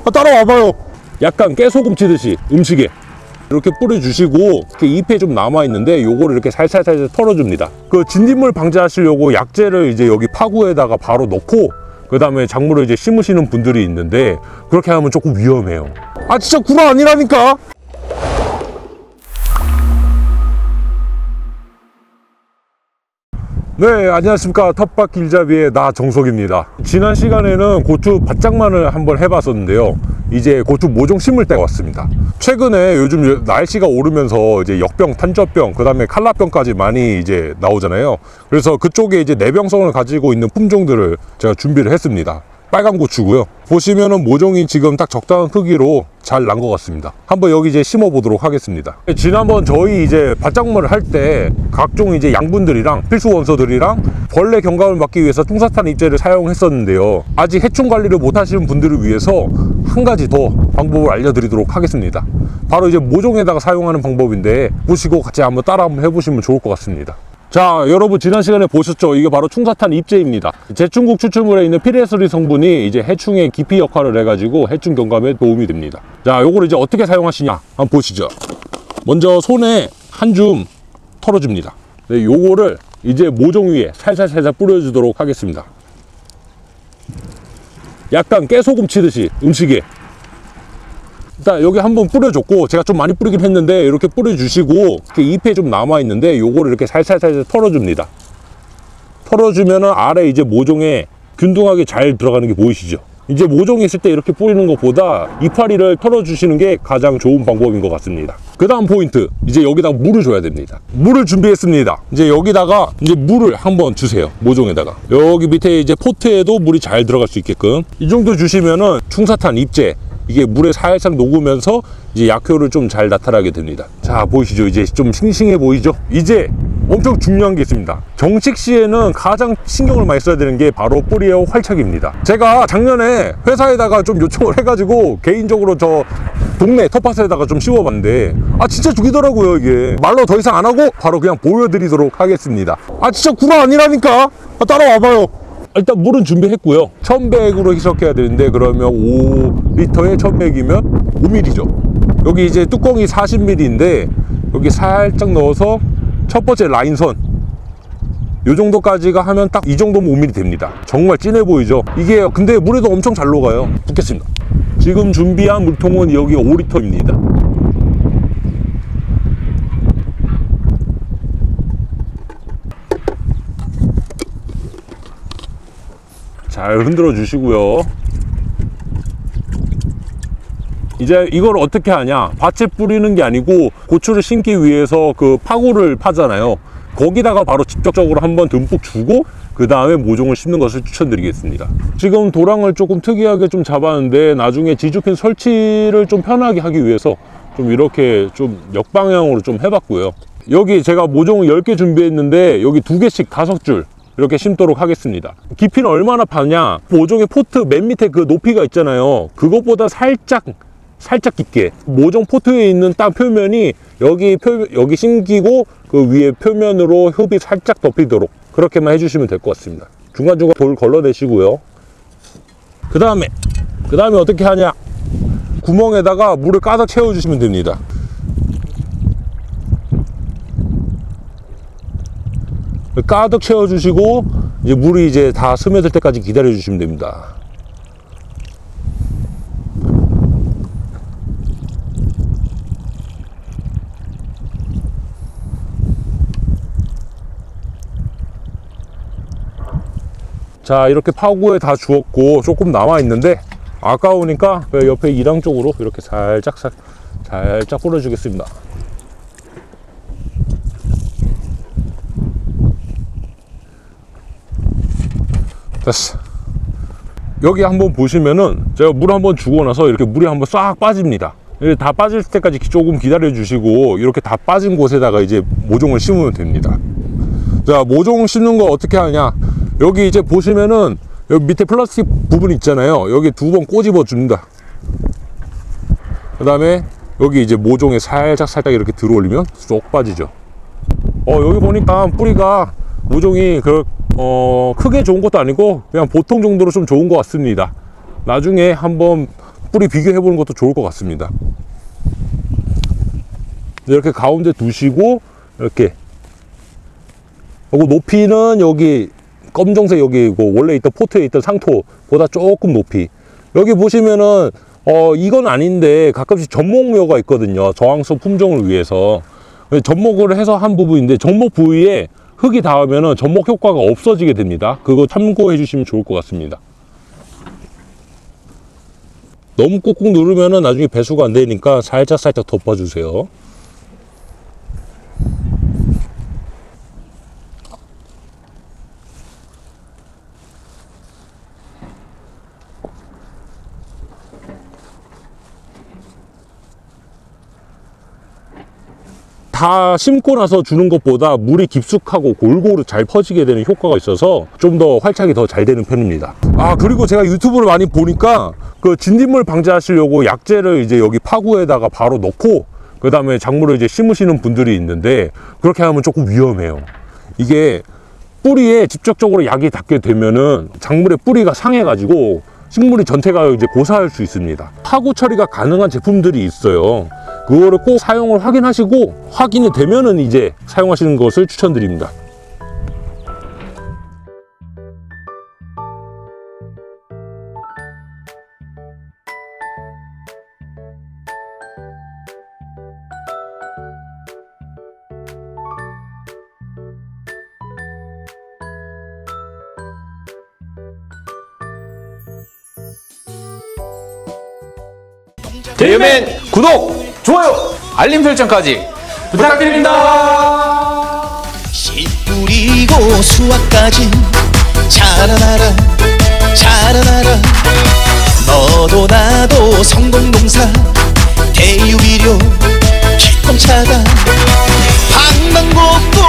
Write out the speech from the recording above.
따라와봐요. 약간 깨소금 치듯이 음식에 이렇게 뿌려주시고, 이렇게 잎에 좀 남아있는데 요거를 이렇게 살살살살 털어줍니다. 그 진딧물 방지하시려고 약재를 이제 여기 파구에다가 바로 넣고 그 다음에 작물을 이제 심으시는 분들이 있는데, 그렇게 하면 조금 위험해요. 아 진짜 구라 아니라니까. 네, 안녕하십니까. 텃밭 길잡이의 나 정석입니다. 지난 시간에는 고추 바짝만을 한번 해봤었는데요. 이제 고추 모종 심을 때가 왔습니다. 최근에 요즘 날씨가 오르면서 이제 역병, 탄저병, 그 다음에 칼라병까지 많이 이제 나오잖아요. 그래서 그쪽에 이제 내병성을 가지고 있는 품종들을 제가 준비를 했습니다. 빨간 고추고요. 보시면은 모종이 지금 딱 적당한 크기로 잘 난 것 같습니다. 한번 여기 이제 심어 보도록 하겠습니다. 지난번 저희 이제 밭작물을 할 때 각종 이제 양분들이랑 필수 원소들이랑 벌레 경감을 막기 위해서 퉁사탄 잎제를 사용했었는데요. 아직 해충 관리를 못 하시는 분들을 위해서 한 가지 더 방법을 알려드리도록 하겠습니다. 바로 이제 모종에다가 사용하는 방법인데, 보시고 같이 한번 따라 한번 해보시면 좋을 것 같습니다. 자, 여러분 지난 시간에 보셨죠? 이게 바로 퉁사탄 잎제입니다. 제충국 추출물에 있는 피레스리 성분이 이제 해충의 기피 역할을 해가지고 해충 경감에 도움이 됩니다. 자, 요거를 이제 어떻게 사용하시냐 한번 보시죠. 먼저 손에 한 줌 털어줍니다. 네, 요거를 이제 모종 위에 살살살살 뿌려주도록 하겠습니다. 약간 깨소금 치듯이 음식에 일단 여기 한번 뿌려줬고, 제가 좀 많이 뿌리긴 했는데 이렇게 뿌려주시고, 이렇게 잎에 좀 남아있는데 요거를 이렇게 살살살살 털어줍니다. 털어주면은 아래 이제 모종에 균등하게 잘 들어가는 게 보이시죠? 이제 모종이 있을 때 이렇게 뿌리는 것보다 이파리를 털어주시는 게 가장 좋은 방법인 것 같습니다. 그 다음 포인트, 이제 여기다가 물을 줘야 됩니다. 물을 준비했습니다. 이제 여기다가 이제 물을 한번 주세요. 모종에다가 여기 밑에 이제 포트에도 물이 잘 들어갈 수 있게끔 이 정도 주시면은 퉁사탄 잎제 이게 물에 살짝 녹으면서 이제 약효를 좀 잘 나타나게 됩니다. 자, 보이시죠? 이제 좀 싱싱해 보이죠? 이제 엄청 중요한 게 있습니다. 정식 시에는 가장 신경을 많이 써야 되는 게 바로 뿌리의 활착입니다. 제가 작년에 회사에다가 좀 요청을 해가지고 개인적으로 저 동네 텃밭에다가 좀 씌워봤는데, 아 진짜 죽이더라고요. 이게 말로 더 이상 안 하고 바로 그냥 보여드리도록 하겠습니다. 아 진짜 구라 아니라니까. 따라와봐요. 일단 물은 준비했고요. 1100으로 희석해야 되는데, 그러면 5리터에 1100이면 5mm죠. 여기 이제 뚜껑이 40mm인데 여기 살짝 넣어서 첫 번째 라인선 요 정도까지가 하면 딱 이 정도면 5mm 됩니다. 정말 진해 보이죠? 이게 근데 물에도 엄청 잘 녹아요. 붓겠습니다. 지금 준비한 물통은 여기 5리터입니다. 잘 흔들어 주시고요. 이제 이걸 어떻게 하냐, 밭에 뿌리는 게 아니고 고추를 심기 위해서 그 파구를 파잖아요. 거기다가 바로 직접적으로 한번 듬뿍 주고 그 다음에 모종을 심는 것을 추천드리겠습니다. 지금 도랑을 조금 특이하게 좀 잡았는데, 나중에 지주핀 설치를 좀 편하게 하기 위해서 좀 이렇게 좀 역방향으로 좀 해봤고요. 여기 제가 모종을 10개 준비했는데 여기 2개씩 5줄 이렇게 심도록 하겠습니다. 깊이는 얼마나 파냐, 모종의 포트 맨 밑에 그 높이가 있잖아요. 그것보다 살짝 깊게 모종 포트에 있는 땅 표면이 여기 심기고 그 위에 표면으로 흙이 살짝 덮이도록 그렇게만 해주시면 될 것 같습니다. 중간중간 돌 걸러내시고요. 그 다음에 어떻게 하냐, 구멍에다가 물을 가득 채워주시면 됩니다. 가득 채워주시고 이제 물이 이제 다 스며들 때까지 기다려 주시면 됩니다. 자, 이렇게 파구에 다 주었고 조금 남아 있는데 아까우니까 옆에 이랑 쪽으로 이렇게 살짝 뿌려 주겠습니다. 됐어. 여기 한번 보시면은 제가 물 한번 주고 나서 이렇게 물이 한번 싹 빠집니다. 다 빠질 때까지 조금 기다려 주시고, 이렇게 다 빠진 곳에다가 이제 모종을 심으면 됩니다. 자, 모종 심는 거 어떻게 하냐, 여기 이제 보시면은 여기 밑에 플라스틱 부분 있잖아요. 여기 2번 꼬집어 줍니다. 그 다음에 여기 이제 모종에 살짝 이렇게 들어 올리면 쏙 빠지죠. 여기 보니까 뿌리가 모종이 크게 좋은 것도 아니고 그냥 보통 정도로 좀 좋은 것 같습니다. 나중에 한번 뿌리 비교해 보는 것도 좋을 것 같습니다. 이렇게 가운데 두시고 이렇게, 그리고 높이는 여기 검정색 여기고 원래 있던 포트에 있던 상토보다 조금 높이. 여기 보시면은 이건 아닌데 가끔씩 접목묘가 있거든요. 저항성 품종을 위해서 접목을 해서 한 부분인데, 접목 부위에 흙이 닿으면은 접목 효과가 없어지게 됩니다. 그거 참고해 주시면 좋을 것 같습니다. 너무 꾹꾹 누르면은 나중에 배수가 안 되니까 살짝 덮어주세요. 다 심고 나서 주는 것보다 물이 깊숙하고 골고루 잘 퍼지게 되는 효과가 있어서 좀 더 활착이 더 잘 되는 편입니다. 그리고 제가 유튜브를 많이 보니까 그 진딧물 방지하시려고 약재를 이제 여기 파구에다가 바로 넣고 그 다음에 작물을 이제 심으시는 분들이 있는데, 그렇게 하면 조금 위험해요. 이게 뿌리에 직접적으로 약이 닿게 되면은 작물의 뿌리가 상해가지고 식물이 전체가 이제 고사할 수 있습니다. 파구 처리가 가능한 제품들이 있어요. 그거를 꼭 사용을 확인하시고, 확인이 되면은 이제 사용하시는 것을 추천드립니다. 제이어맨 구독, 좋아요, 알림 설정까지 부탁드립니다. 씨 뿌리고 수확까지 자라나라 자라나라. 너도 나도 성공농사 대유비료 기똥차다. 방방곡곡